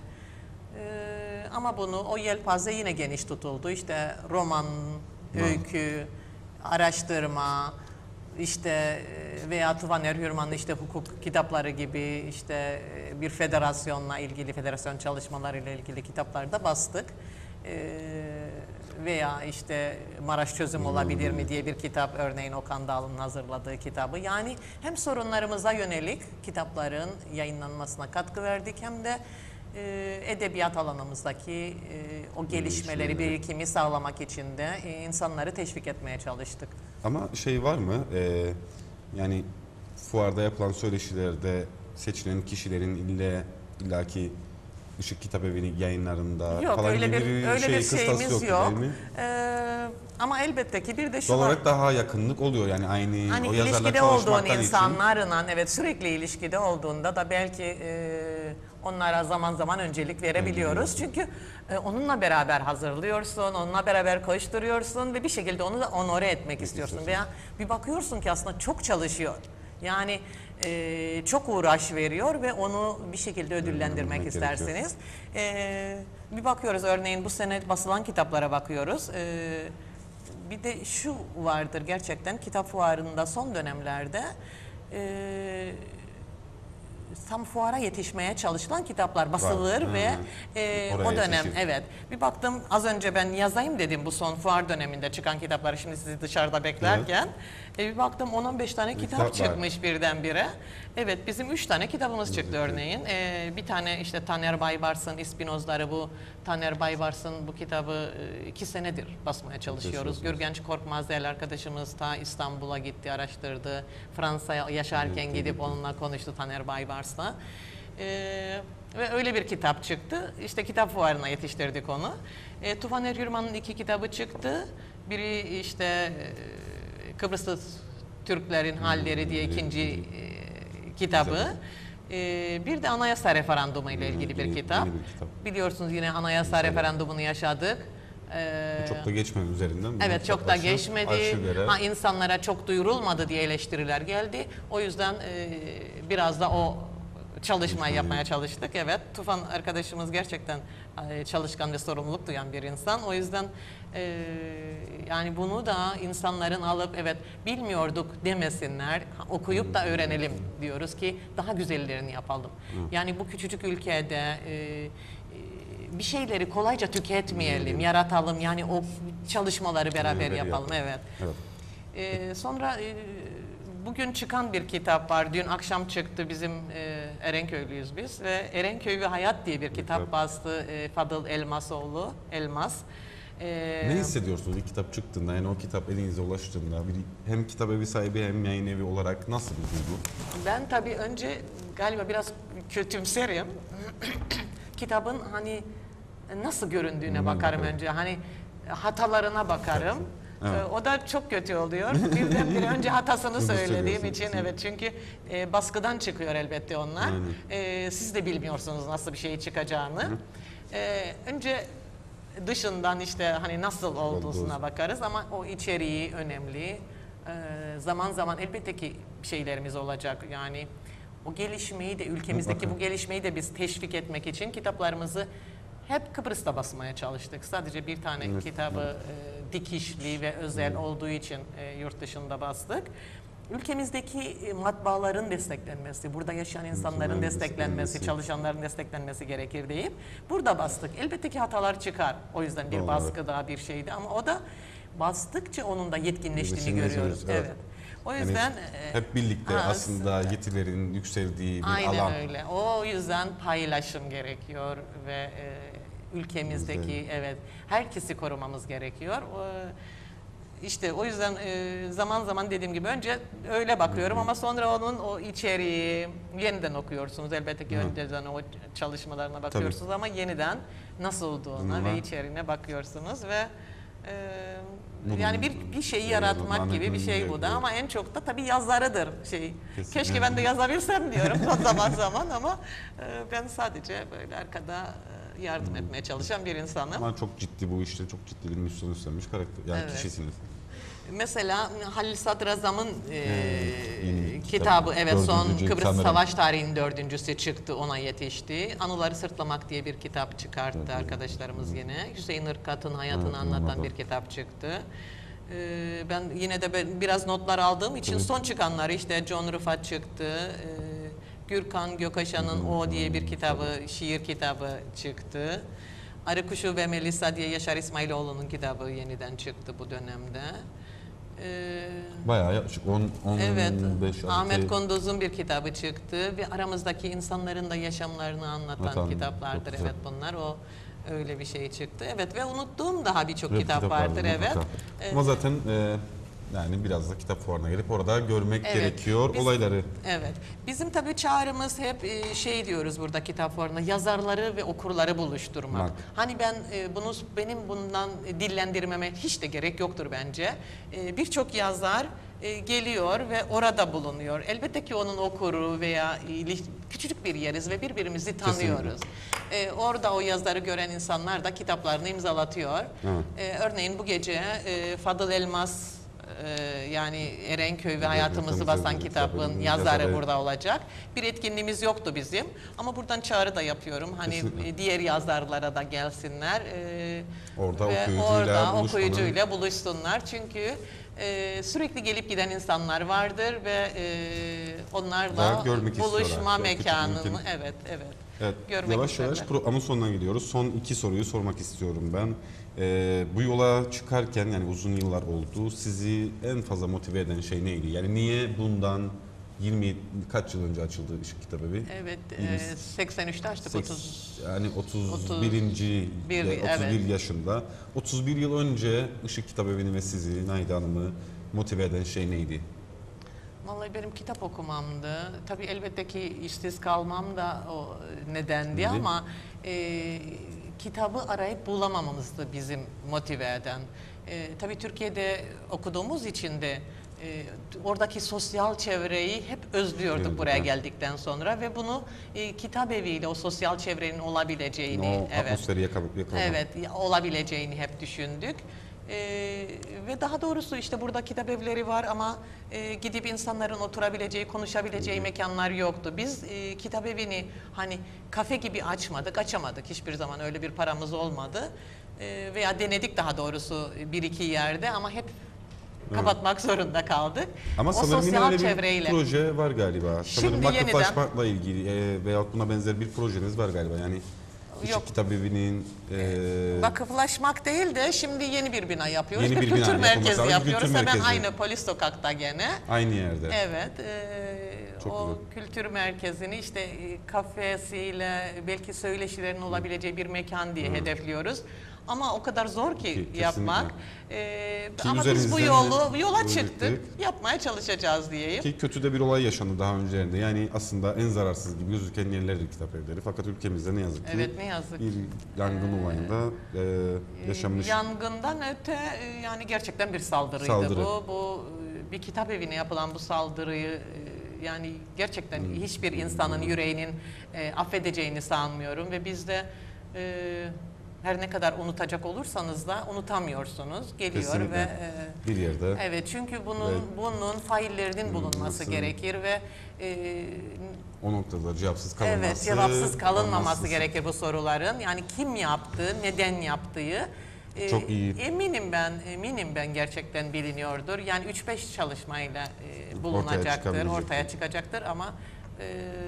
E, ama bunu o yelpaze yine geniş tutuldu. İşte roman, öykü, araştırma, işte e, veya Tuvaner Hürman'ın işte hukuk kitapları gibi işte e, bir federasyonla ilgili, federasyon çalışmalarıyla ilgili kitaplar da bastık. E, veya işte Maraş Çözüm Olabilir mi diye bir kitap, örneğin Okan Dağlı'nın hazırladığı kitabı. Yani hem sorunlarımıza yönelik kitapların yayınlanmasına katkı verdik hem de e, edebiyat alanımızdaki e, o gelişmeleri, Gelişmeleri. birikimi sağlamak için de e, insanları teşvik etmeye çalıştık. Ama şey var mı? E, yani fuarda yapılan söyleşilerde seçilen kişilerin ille illaki Işık Kitap Evi yayınlarında Yok falan öyle gibi bir öyle şey, bir kıstas şeyimiz yok, yok. değil mi? Ee, ama elbette ki bir de şu Doğal var. olarak daha yakınlık oluyor yani aynı Hani o yazarla ilişkide olduğun çalışmaktan için. insanlarla evet sürekli ilişkide olduğunda da belki e, onlara zaman zaman öncelik verebiliyoruz. Çünkü e, onunla beraber hazırlıyorsun, onunla beraber koşturuyorsun ve bir şekilde onu da onore etmek istiyorsun. istiyorsun. Veya bir bakıyorsun ki aslında çok çalışıyor. Yani e, çok uğraş veriyor ve onu bir şekilde ödüllendirmek Ödüllendirmek istersiniz. E, bir bakıyoruz örneğin bu sene basılan kitaplara bakıyoruz. E, bir de şu vardır gerçekten kitap fuarında son dönemlerde e, tam fuara yetişmeye çalışılan kitaplar basılır Var. ve Hı. e, Oraya o dönem yetişir. evet bir baktım az önce ben yazayım dedim bu son fuar döneminde çıkan kitapları şimdi sizi dışarıda beklerken e, bir baktım on on beş tane kitap, kitap var. çıkmış birdenbire. Evet bizim üç tane kitabımız çıktı örneğin. E, bir tane işte Taner Baybars'ın İspinozları bu Taner Baybars'ın bu kitabı e, iki senedir basmaya çalışıyoruz. Çalışıyorsunuz. Gürgenç Korkmaz değerli arkadaşımız ta İstanbul'a gitti araştırdı. Fransa'ya yaşarken Evet, gidip evet. onunla konuştu Taner Baybars'la. E, ve öyle bir kitap çıktı. İşte kitap fuarına yetiştirdik onu. E, Tufan Erhürman'ın iki kitabı çıktı. Biri işte e, Kıbrıslı Türklerin Halleri diye ikinci e, kitabı. E, bir de anayasa referandumu ile ilgili bir Yeni- kitap. yeni bir kitap. Biliyorsunuz yine anayasa referandumunu yaşadık. E, Çok da geçmedi üzerinden. Bunu Evet, çok da kitaplaşıp geçmedi. arşivlere- Ha, insanlara çok duyurulmadı diye eleştiriler geldi. O yüzden e, biraz da o çalışmayı yapmaya çalıştık. Evet, Tufan arkadaşımız gerçekten e, çalışkan ve sorumluluk duyan bir insan. O yüzden e, yani bunu da insanların alıp evet bilmiyorduk demesinler, okuyup da öğrenelim diyoruz ki daha güzellerini yapalım. Yani bu küçücük ülkede e, bir şeyleri kolayca tüketmeyelim, yaratalım. Yani o çalışmaları beraber Beraber yapalım. yapalım. Evet. Evet. Ee, sonra e, bugün çıkan bir kitap var. Dün akşam çıktı. Bizim e, Erenköylüyüz biz ve Erenköy ve Hayat diye bir kitap Kitap. bastı e, Fadıl Elmasoğlu. Elmas. Ee, Ne hissediyorsunuz ilk kitap çıktığında, yani o kitap elinize ulaştığında, bir, hem kitap evi sahibi hem yayın evi olarak nasıl bir duygu? Ben tabii önce galiba biraz kötümserim. Kitabın hani nasıl göründüğüne Bundan bakarım bakarım. önce. Hani hatalarına bakarım. Evet. Ee, O da çok kötü oluyor. Birdenbire önce hatasını Bunu söylediğim söylüyorsunuz. için evet çünkü e, baskıdan çıkıyor elbette onlar. Aynen. E, siz de bilmiyorsunuz nasıl bir şey çıkacağını. E, önce dışından işte hani nasıl olduğuna Oldu. bakarız ama o içeriği önemli. E, zaman zaman elbette ki şeylerimiz olacak yani o gelişmeyi de ülkemizdeki Mutlaka. bu gelişmeyi de biz teşvik etmek için kitaplarımızı hep Kıbrıs'ta basmaya çalıştık. Sadece bir tane Evet. kitabı e, dikişli ve özel olduğu için e, yurt dışında bastık. Ülkemizdeki e, matbaaların desteklenmesi, burada yaşayan insanların İnsanların desteklenmesi, desteklenmesi. çalışanların desteklenmesi gerekir deyip burada bastık. Elbette ki hatalar çıkar. O yüzden bir Doğru, baskı daha bir şeydi ama o da bastıkça onun da yetkinleştiğini Yetkinleşiyoruz, görüyoruz. evet. Evet. O Yani yüzden e, hep birlikte ha, aslında yetilerin yükseldiği bir aynen alan. öyle. O yüzden paylaşım gerekiyor ve e, ülkemizdeki Güzel. evet herkesi korumamız gerekiyor. O, işte o yüzden e, zaman zaman dediğim gibi önce öyle bakıyorum ama sonra onun o içeriği yeniden okuyorsunuz. Elbette ki Hı. önceden o çalışmalarına bakıyorsunuz ama yeniden nasıl olduğuna Hı. ve içeriğine bakıyorsunuz ve e, Bunun- yani bir bir şeyi Evet, yaratmak Ahmet gibi bir şey bu da Ünlü'yle- ama en çok da tabii yazarıdır şey. Kesinlikle. Keşke ben de yazabilsem diyorum zaman zaman ama e, ben sadece böyle arkada e, yardım etmeye çalışan bir insanım. Ama çok ciddi bu işte, çok ciddi bir misyon üstlenmiş karakter, yani Evet. kişisiniz. Mesela Halil Sadrazam'ın e, yeni bir kitap. kitabı evet son Dördüncü Kıbrıs sanırım. Savaş tarihinin dördüncüsü çıktı ona yetişti. Anıları Sırtlamak diye bir kitap çıkarttı Dördüncü. arkadaşlarımız yine. Hüseyin Irkat'ın hayatını Evet, anlatan anladım. bir kitap çıktı. E, ben yine de ben biraz notlar aldığım için Evet. son çıkanlar işte John Rıfat çıktı. E, Gürkan Gökaşan'ın O diye bir kitabı, şiir kitabı çıktı. Arı Kuşu ve Melisa diye Yaşar İsmailoğlu'nun kitabı yeniden çıktı bu dönemde. Ee, Bayağı yaklaşık on, on evet, beş Ahmet Kondoz'un bir kitabı çıktı ve aramızdaki insanların da yaşamlarını anlatan Anlatan, kitaplardır. çok güzel. Evet bunlar o öyle bir şey çıktı. Evet ve unuttuğum daha birçok Evet, kitap, vardır evet. mutlaka. Ee, Ama zaten e, yani biraz da kitap fuarına gelip orada görmek Evet, gerekiyor biz- olayları. Evet. Bizim tabii çağrımız hep e, şey diyoruz burada kitap fuarında yazarları ve okurları buluşturmak. Bak. Hani ben e, bunu benim bundan e, dillendirmeme hiç de gerek yoktur bence. E, Birçok yazar e, geliyor ve orada bulunuyor. Elbette ki onun okuru veya ili- küçücük bir yeriz ve birbirimizi tanıyoruz. E, orada o yazarı gören insanlar da kitaplarını imzalatıyor. Evet. E, örneğin bu gece e, Fadıl Elmas e, yani Erenköy ve Hayatımızı Basan kitabın yazarı burada olacak. Bir etkinliğimiz yoktu bizim ama buradan çağrı da yapıyorum. Hani Kesinlikle. e, diğer yazarlara da gelsinler. e, Orada ve okuyucuyla orada buluşmanın- okuyucuyla buluşsunlar. Çünkü e, sürekli gelip giden insanlar vardır ve e, onlarla Daha görmek istiyorlar. buluşma Çok küçük mekanını ülkenin- evet evet. Evet, görmek yavaş yavaş isterler. programın sonuna gidiyoruz. Son iki soruyu sormak istiyorum ben. Ee, bu yola çıkarken, yani uzun yıllar oldu, sizi en fazla motive eden şey neydi? Yani niye bundan yirmi kaç yıl önce açıldı Işık Kitabevi? Evet, yirmi e, seksen üçte açtık. seks- otuz yani otuz otuz birinci bir, ve otuz bir evet. yaşında. otuz bir yıl önce Işık Kitabevi'ni ve sizi, Nayda Hanım'ı motive eden şey neydi? Vallahi benim kitap okumamdı. Tabii elbette ki işsiz kalmam da o nedendi Hı. ama e, kitabı arayıp bulamamamızdı bizim motive eden. E, tabii Türkiye'de okuduğumuz için de e, oradaki sosyal çevreyi hep özlüyorduk Evet, buraya evet. geldikten sonra ve bunu e, kitap eviyle o sosyal çevrenin olabileceğini, O evet, atmosferi yakalamak. yakalamak. evet olabileceğini hep düşündük. Ee, ve daha doğrusu işte burada kitap evleri var ama e, gidip insanların oturabileceği, konuşabileceği mekanlar yoktu. Biz e, kitap evini hani kafe gibi açmadık, açamadık. Hiçbir zaman öyle bir paramız olmadı. E, veya denedik daha doğrusu bir iki yerde ama hep kapatmak zorunda kaldık. Ama o sanırım yine sosyal öyle bir çevreyle. proje var galiba. Sanırım Şimdi yeniden- vakıflaşmakla ilgili e, veyahut buna benzer bir projeniz var galiba. Yani Işık Yok. Kitap Evi'nin e, Vakıflaşmak değil de şimdi yeni bir bina yapıyoruz. Yeni Bir bir bina kültür yapılması merkezi lazım. yapıyoruz. Kültür Hemen merkezi. aynı polis sokakta gene. aynı yerde. Evet, e, Çok o kültür merkezini işte e, kafesiyle belki söyleşilerin olabileceği bir mekan diye hedefliyoruz. Ama o kadar zor ki Kesinlikle. yapmak. E, Ki ama biz bu üzerinizden yolu de yola yürüttük. çıktık. Yapmaya çalışacağız diyeyim. Ki kötü de bir olay yaşandı daha öncelerinde. Yani aslında en zararsız gibi gözüken yerlerdir kitap evleri. Fakat ülkemizde ne yazık ki Evet, ne yazık. bir yangın olayında e, yaşanmış. Yangından öte e, yani gerçekten bir saldırıydı Saldırı. bu. Bu e, bir kitap evine yapılan bu saldırıyı e, yani gerçekten Hmm. hiçbir insanın yüreğinin e, affedeceğini sanmıyorum ve biz de e, her ne kadar unutacak olursanız da unutamıyorsunuz. Geliyor Kesinlikle. ve e, Bir yerde. evet çünkü bunun Ve- bunun faillerinin bulunması Bulunması. gerekir ve e, O noktada cevapsız kalınması. evet, cevapsız kalınmaması kalmazsız. gerekir bu soruların. Yani kim yaptı, neden yaptığı. e, Çok iyi. Eminim ben, eminim ben gerçekten biliniyordur. Yani üç beş çalışmayla e, bulunacaktır, çıkabilecektir. ortaya çıkacaktır ama e,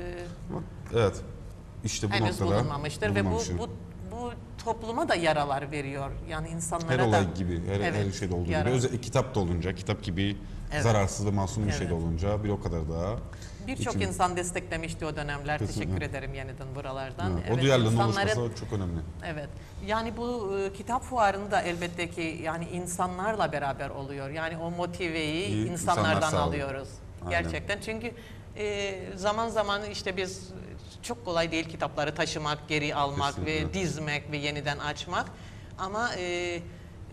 Ama Evet. İşte bu henüz noktada bulunmamıştır ve bu, bulunmamıştır. bu bu topluma da yaralar veriyor. Yani insanlara her da olay gibi, her, Evet, her şeyde olduğu gibi. yarar. Özellikle kitap da olunca, kitap gibi Evet. zararsız ve masum bir Evet. şey de olunca bir o kadar daha. Birçok İçim- insan desteklemişti o dönemler. Kesinlikle. Teşekkür ederim yeniden buralardan. Evet, Evet, o duyarlılığın insanların- oluşması çok önemli. Evet. Yani bu e, kitap fuarını da elbette ki yani insanlarla beraber oluyor. Yani o motiveyi İyi, insanlardan insanlar sağlıyor. alıyoruz. Aynen. Gerçekten. Çünkü e, zaman zaman işte biz çok kolay değil kitapları taşımak, geri almak ve Kesinlikle. dizmek ve yeniden açmak. Ama e, e,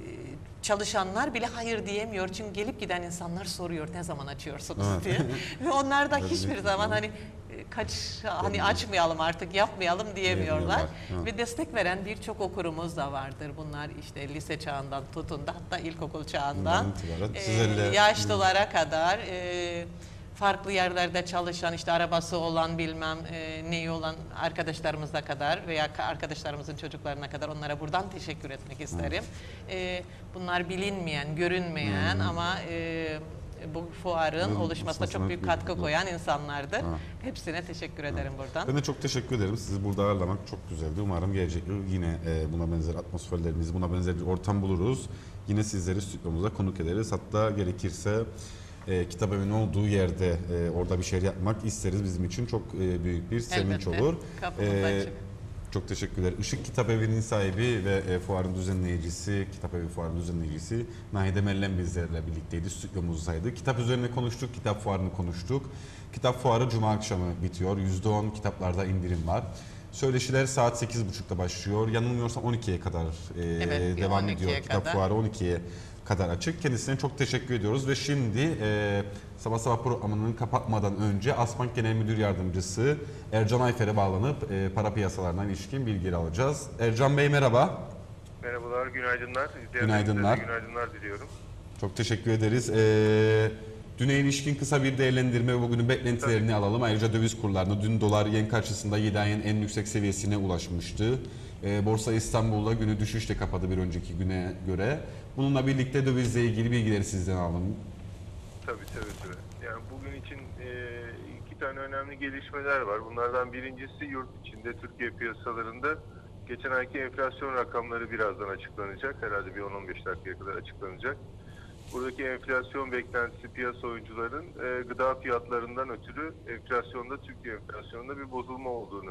çalışanlar bile hayır diyemiyor. Çünkü gelip giden insanlar soruyor ne zaman açıyorsunuz Evet. diye. Ve onlar da Evet, hiçbir evet. zaman hani e, kaç hani Evet. açmayalım artık yapmayalım diyemiyorlar. Diyemiyorlar, evet. Ve destek veren birçok okurumuz da vardır. Bunlar işte lise çağından tutun da hatta ilkokul çağından Bundan itibaren e, sizlerle- yaşlılara kadar e, farklı yerlerde çalışan işte arabası olan bilmem e, neyi olan arkadaşlarımıza kadar veya ka- arkadaşlarımızın çocuklarına kadar onlara buradan teşekkür etmek isterim. E, bunlar bilinmeyen, görünmeyen ama e, bu fuarın Evet, oluşmasına çok oluşmasına büyük büyük katkı bir- koyan insanlardır. Ha. Hepsine teşekkür ederim buradan. Ben de çok teşekkür ederim. Sizi burada ağırlamak çok güzeldi. Umarım gelecek yıl yine e, buna benzer atmosferlerimizi, buna benzer bir ortam buluruz. Yine sizleri stüdyomuza konuk ederiz. Hatta gerekirse e, kitap evinin olduğu yerde e, orada bir şey yapmak isteriz. Bizim için çok e, büyük bir sevinç Elbette. olur. Kapımız E, açık. Çok teşekkürler. Işık Kitap Evi'nin sahibi ve e, fuarın düzenleyicisi, Kitap Evi fuarının düzenleyicisi Nahide Mellem bizlerle birlikteydi, stüdyomuzdaydı. Kitap üzerine konuştuk, kitap fuarını konuştuk. Kitap fuarı Cuma akşamı bitiyor. yüzde on kitaplarda indirim var. Söyleşiler saat sekiz buçukta başlıyor. Yanılmıyorsam on ikiye kadar e, Evet, bir devam on ediyor. ikiye Kitap kadar. fuarı on ikiye kadar açık. Kendisine çok teşekkür ediyoruz ve şimdi e, Sabah Sabah programının kapatmadan önce Asbank Genel Müdür Yardımcısı Ercan Ayfer'e bağlanıp e, para piyasalarına ilişkin bilgileri alacağız. Ercan Bey merhaba. Merhabalar, günaydınlar. İzleyenlerimize de Günaydınlar. Günaydınlar diliyorum. Çok teşekkür ederiz. E, düne ilişkin kısa bir değerlendirme ve bugünün beklentilerini alalım. Ayrıca döviz kurlarını dün dolar yen karşısında yedi ayın en yüksek seviyesine ulaşmıştı. E, Borsa İstanbul'da günü düşüşle kapadı bir önceki güne göre. Bununla birlikte dövizle ilgili bilgileri sizden alalım. Tabii tabii tabii. Yani bugün için e, iki tane önemli gelişmeler var. Bunlardan birincisi yurt içinde Türkiye piyasalarında geçen ayki enflasyon rakamları birazdan açıklanacak. Herhalde bir on on beş dakikaya kadar açıklanacak. Buradaki enflasyon beklentisi piyasa oyuncuların e, gıda fiyatlarından ötürü enflasyonda, Türkiye enflasyonunda bir bozulma olduğunu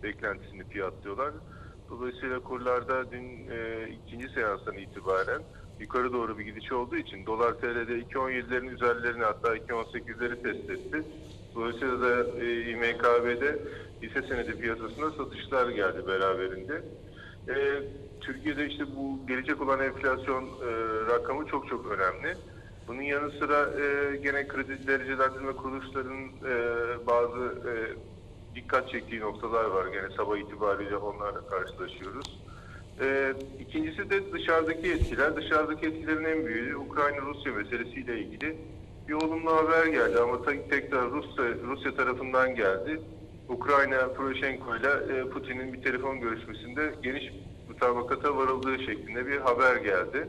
beklentisini fiyatlıyorlar. Dolayısıyla kurlarda dün e, ikinci seanstan itibaren yukarı doğru bir gidiş olduğu için dolar T L'de iki on yedilerin üzerlerini hatta iki on sekizleri test etti. Dolayısıyla da e, İ M K B'de hisse senedi piyasasına satışlar geldi beraberinde. E, Türkiye'de işte bu gelecek olan enflasyon e, rakamı çok çok önemli. Bunun yanı sıra e, gene kredi derecelendirme kuruluşlarının e, bazı e, dikkat çektiği noktalar var. Gene sabah itibariyle onlarla karşılaşıyoruz. E, ikincisi de dışarıdaki etkiler. Dışarıdaki etkilerin en büyüğü Ukrayna-Rusya meselesiyle ilgili bir olumlu haber geldi ama tekrar Rusya, Rusya tarafından geldi. Ukrayna Poroshenko ile Putin'in bir telefon görüşmesinde geniş mutabakata varıldığı şeklinde bir haber geldi.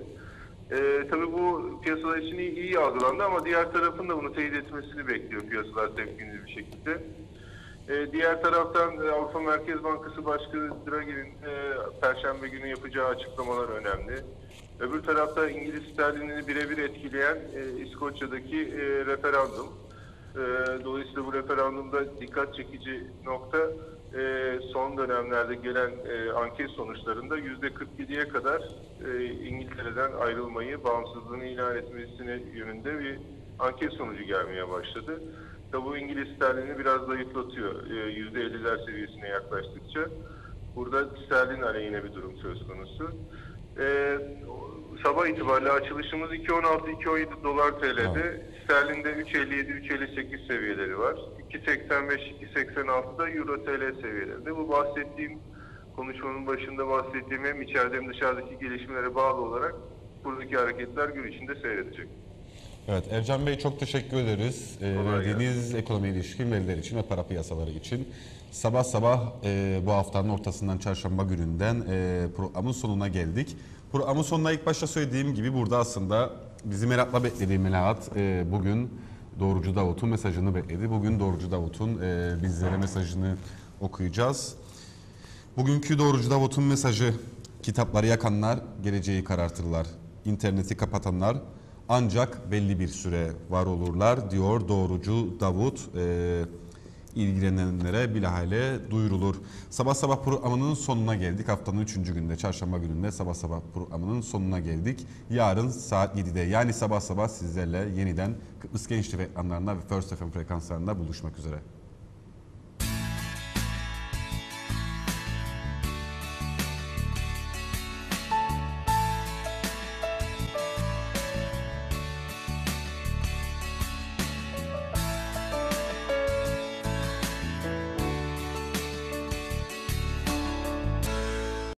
Ee, tabii bu piyasalar için iyi, iyi algılandı ama diğer tarafın da bunu teyit etmesini bekliyor piyasalar temkinli bir şekilde. Ee, diğer taraftan e, Avrupa Merkez Bankası Başkanı Draghi'nin e, Perşembe günü yapacağı açıklamalar önemli. Öbür tarafta İngiliz sterlinini birebir etkileyen e, İskoçya'daki e, referandum. E, dolayısıyla bu referandumda dikkat çekici nokta e, son dönemlerde gelen e, anket sonuçlarında yüzde kırk yediye kadar e, İngiltere'den ayrılmayı, bağımsızlığını ilan etmesine yönünde bir anket sonucu gelmeye başladı. Tabi bu İngiliz sterlini biraz zayıflatıyor e, yüzde elliler seviyesine yaklaştıkça. Burada sterlin aleyhine bir durum söz konusu. E, sabah itibariyle açılışımız iki on altı iki on yedi dolar T L'de, evet. Sterlinde üç elli yedi üç elli sekiz seviyeleri var. iki seksen beş iki seksen altıda Euro T L seviyelerinde. Bu bahsettiğim konuşmanın başında bahsettiğim hem içeride hem dışarıdaki gelişmelere bağlı olarak buradaki hareketler gün içinde seyredecek. Evet, Ercan Bey çok teşekkür ederiz. Ee, verdiğiniz ekonomiye ilişkin veriler için ve para piyasaları için. Sabah sabah e, bu haftanın ortasından çarşamba gününden e, programın sonuna geldik. Programın sonuna ilk başta söylediğim gibi burada aslında bizi merakla beklediği Melahat e, bugün Doğrucu Davut'un mesajını bekledi. Bugün Doğrucu Davut'un e, bizlere mesajını okuyacağız. Bugünkü Doğrucu Davut'un mesajı: kitapları yakanlar geleceği karartırlar. İnterneti kapatanlar ancak belli bir süre var olurlar diyor Doğrucu Davut. Ee, ilgilenenlere bilahare duyurulur. Sabah sabah programının sonuna geldik. Haftanın üçüncü günde, çarşamba gününde sabah sabah programının sonuna geldik. Yarın saat yedide yani sabah sabah sizlerle yeniden Kıbrıs Gençlik ekranlarında ve First F M frekanslarında buluşmak üzere.